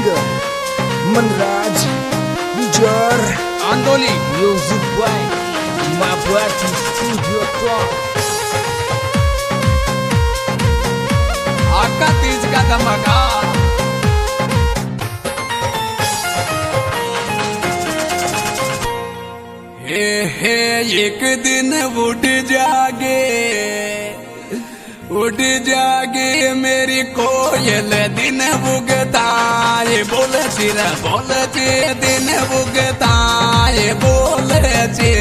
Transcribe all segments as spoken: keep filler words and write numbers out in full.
singer Manraj Jar Andoli music by Mabati Studio Talk आका तीज का धमाका हे हे एक दिन उठ जागे उठ जागे मेरी कोयल दिन बुगताए बोले चिरा बोले चे दिन बुगताए बोले चे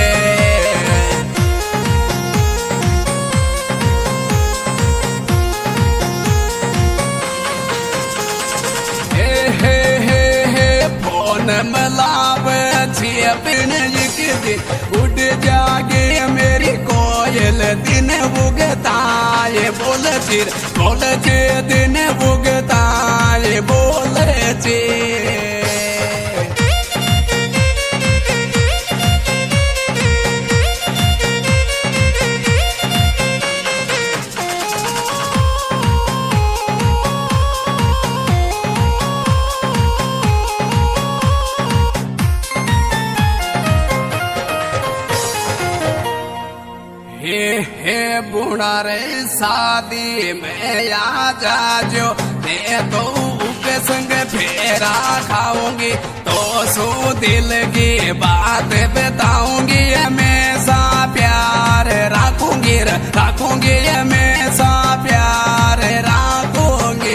हे हे हे हे फोन मलावे छिया पिन एक दिन उठ जागे मेरी कोयल दिन बुगताए बोले चिर बोले चे दिन बुगताए बोले चे हे हे बुढ़ा रे शादी में आ जाजो मैं तो उनके संग फेरा खाऊंगी तो सो दिल की बात बताऊंगी हमेशा प्यार रखूंगी रखूंगी हमेशा प्यार रखूंगी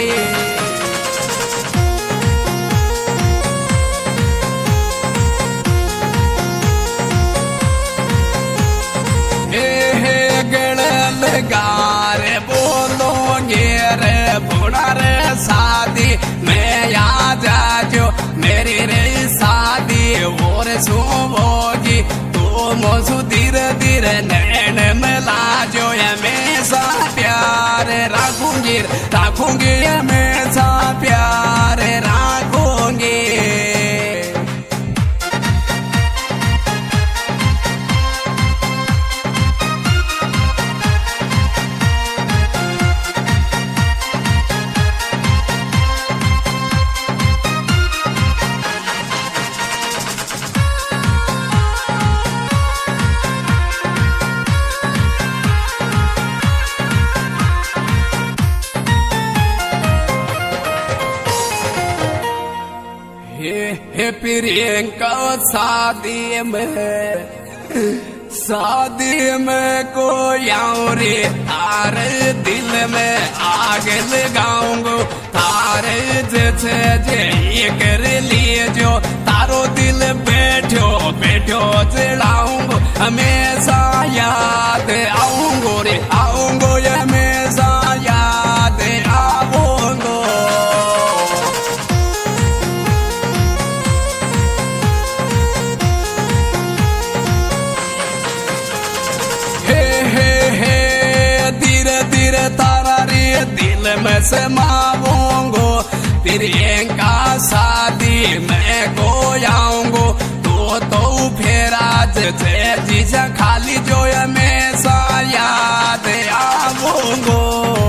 गारे बोलोगे रे बुढ़ा रे शादी मैं आ जाजो मेरी रे शादी और सुबोगी तू मोसु धीरे धीरे नैन मिला जो हमेशा प्यार रखूंगी रखूंगी हमेशा प्यार रखूंगी हे प्रियंका शादी में शादी में कोई और तारे दिल में आग लगाऊंगा तारे जैसे जे कर लिए जो तारो दिल बैठो बैठो चढ़ाऊंगा हमेशा याद आऊंगो रे आऊंगो हमेशा याद आऊंगो तारा रे दिल में समाऊंगो प्रियंका शादी में को आऊंगो तो तो फिर आज जीजा खाली जो हमेशा याद आऊंगो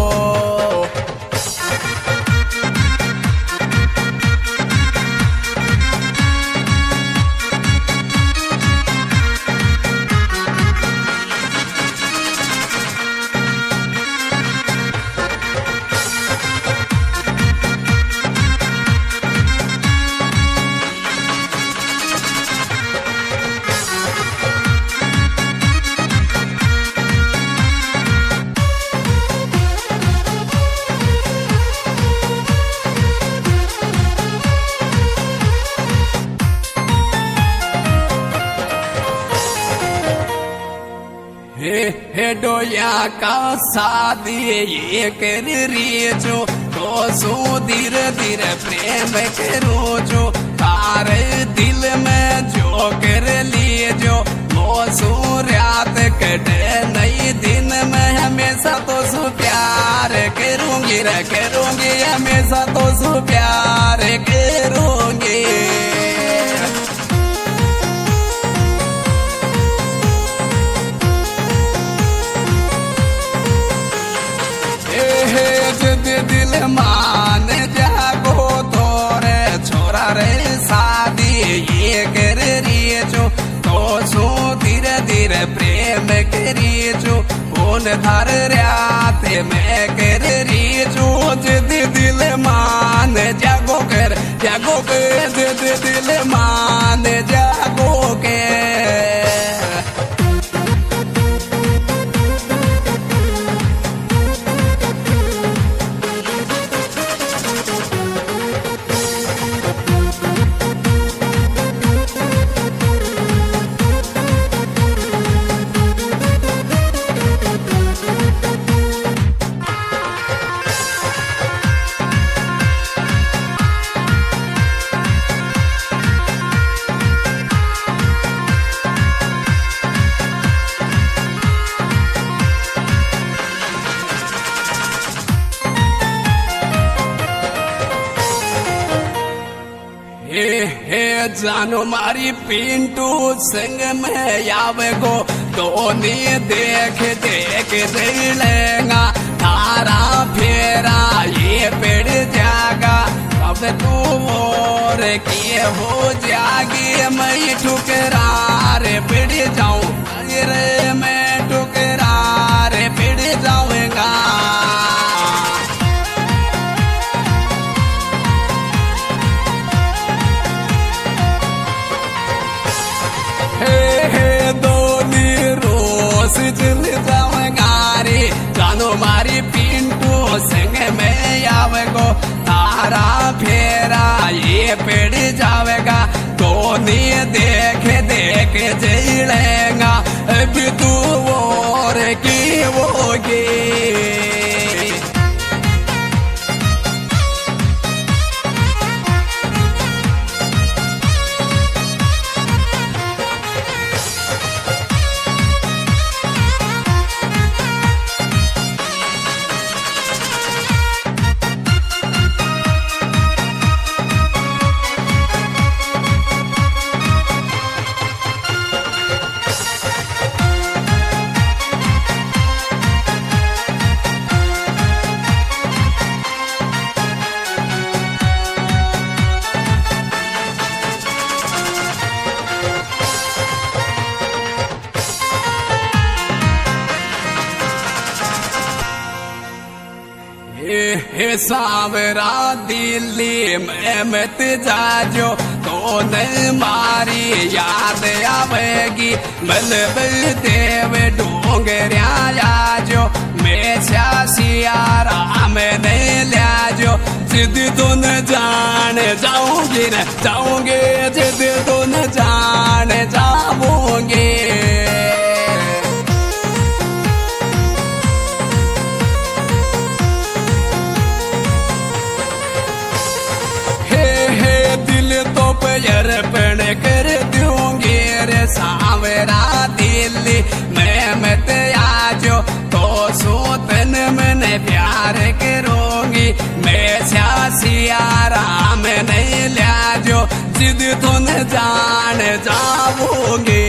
हे डोया का शादी ये कर रही जो तो सो धीरे धीरे प्रेम करो जो तारे दिल में जो कर लिए जो वो सो रात कटे नई दिन में हमेशा तो सो प्यार करूंगी रे करूंगी हमेशा तो सो प्यार करूंगी दिल मान जागो थोरे थार रात मैं कर री जो जिद दिल मान जागो कर जागो कर जिद दिल मान जागो के हे जानो मारी पिंटू संग में आवे गो दोनी देख देख लेगा तारा फेरा ये पेड़ जागा अब तू और किए हो जागे मैं ठुकरार पिड़ जाऊं रे मैं ठुकरार पिड़ जाऊंगा चल जाऊंगा रे जानो मारी पिंटू संग में आवेगो तारा फेरा ये पेड़ जावेगा तो नहीं देख देख जलेगा अभी तू और की होगी हे सावरा दिल्ली में मत जाजो तो न मारी याद आवेगी बल बल देव डोंगरिया जाजो मैं सियारा में नहीं लाजो जिद तो न जान जाऊंगी न जाऊंगे जिद तो न जान जाऊंगे अर्पण कर दूंगी रे सावरा दिल्ली मैं मत आजो तो सोतन मैंने प्यार करूंगी मैं सियारा में नहीं लाजो जिद तो न जान जाऊंगी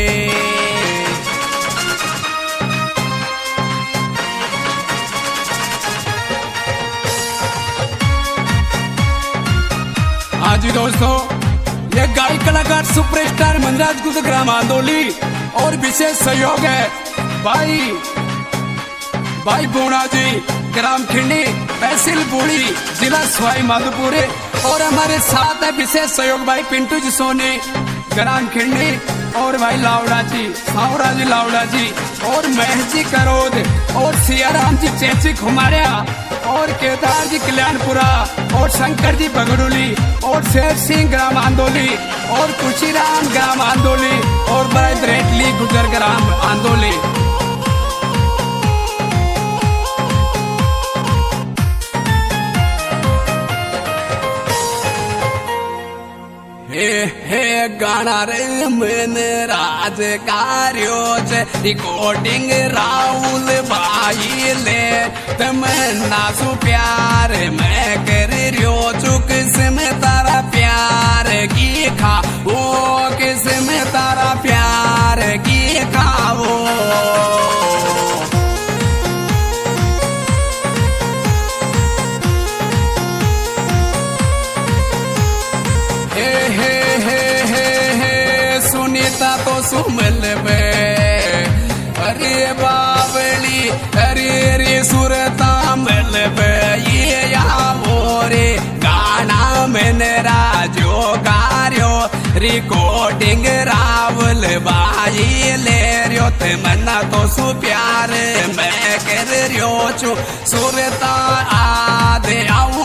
हाँ जी दोस्तों ये गायक कलाकार सुपरस्टार मनराज गुप्त ग्राम आंदोली और विशेष सहयोग है भाई भाई बोना जी ग्राम खिंडी तहसील बूढ़ी जिला सवाई माधोपुर और हमारे साथ है विशेष सहयोग भाई पिंटू जी सोनी ग्राम खिंडी और भाई लावड़ा जी सावरा जी लावड़ा जी और महेश जी करोद और सियाराम जी चेची खुमारिया और केदार जी कल्याणपुरा और शंकर जी बगड़ोली और शेर सिंह ग्राम आंदोली और खुशीराम ग्राम आंदोली और बरेटली गुजर ग्राम आंदोली हे हे गाना रे मन राज कार्यो रिकॉर्डिंग राहुल भाई ले तमन्ना सु प्यार मैं कर रियो चुक से में तारा प्यार की खा वो किस में तारा प्यार की खाओ सुनीता तो सुमल में अरे बावली सुरता मिल ये यावो रे गाना मैंने राजो कार्यो रिकॉर्डिंग रावल बाई ले रियो ते मना तो सु प्यार मैं कर रियो छु सुरता आदे आओ